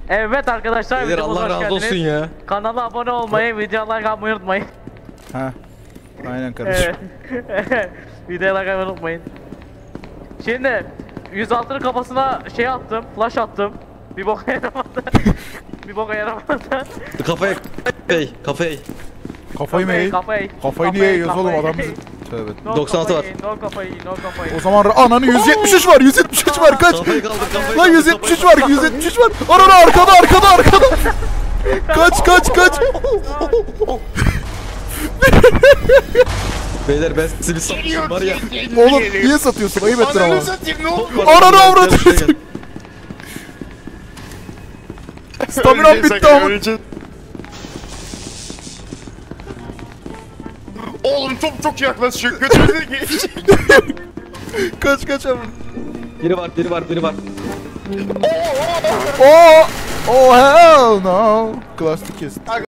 Evet arkadaşlar, Beyler videomuza Allah hoş razı olsun geldiniz. ya. Kanala abone olmayı, videoya like atmayı unutmayın. Ha. Aynen kardeşim. Evet. Videoya like atmayı unutmayın. Şimdi 106'nın kafasına şey attım, flash attım. Bir boka yaramadı. Bir boka yaramadı. Kafaya kafaya. Kafayı mı eğ? Kafayı niye yiyoruz oğlum adam bizi? Tövbe. No 96 var. No kafayı, no kafayı. O zaman ananı 173 var, 173 var, kaç? Kafayı kaldır, kafayı Lan kaldır, 173 kafayı var, 173 var. Ananı arkada. Kaç. Beyler ben sizi bir satmışım var ya. Oğlum niye satıyorsun? Ayıp ettin ama. Ananı satayım, ne oldu? Ananı avradını. Staminam bitti ama. Oğlum çok yaklaşıyor. Götürüne geç. Kaç ama. Biri var. Oh hell no. Klasik kes.